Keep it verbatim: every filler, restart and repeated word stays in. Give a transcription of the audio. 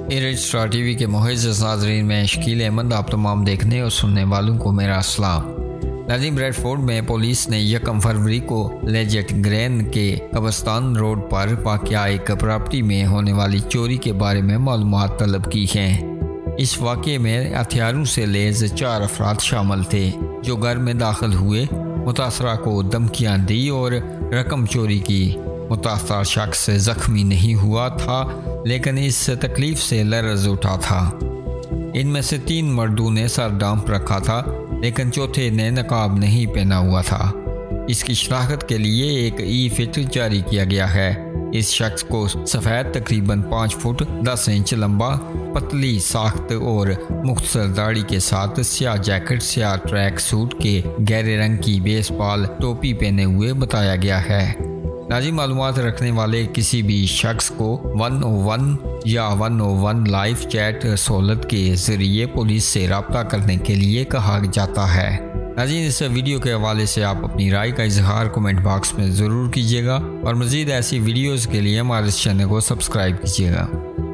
Arid star TV के मुअज़्ज़ज़ नाज़रीन में शकील अहमद आप तमाम देखने और सुनने वालों को मेरा अस्सलाम। नाज़रीन, ब्रैडफोर्ड में पुलिस ने यकम फरवरी को लेजेट ग्रेन के कब्रिस्तान रोड पर वाक़या एक प्रॉपर्टी में होने वाली चोरी के बारे में मालूमात तलब की हैं। इस वाक़े में हथियारों से लैस चार अफराद शामिल थे जो घर में दाखिल हुए, मुतासरा को धमकियाँ दी और रकम चोरी की। मुतासरा शख्स ज़ख्मी नहीं हुआ था लेकिन इस तकलीफ से लर्ज़ उठा था। इनमें से तीन मर्दों ने सर ढांप रखा था लेकिन चौथे ने नकाब नहीं पहना हुआ था। इसकी शनाख्त के लिए एक ई फिट जारी किया गया है। इस शख्स को सफ़ेद तकरीबन पाँच फुट दस इंच लंबा, पतली साख्त और मुख्तसर दाढ़ी के साथ स्याह जैकेट, स्याह ट्रैक सूट के गहरे रंग की बेसबॉल टोपी पहने हुए बताया गया है। नाज़रीन, मालूमात रखने वाले किसी भी शख्स को वन ओ वन या one O one live chat सहूलत के ज़रिए पुलिस से रब्ता करने के लिए कहा जाता है। नाज़रीन, इस वीडियो के हवाले से आप अपनी राय का इजहार कमेंट बॉक्स में ज़रूर कीजिएगा और मज़ीद ऐसी वीडियोज़ के लिए हमारे इस चैनल को सब्सक्राइब कीजिएगा।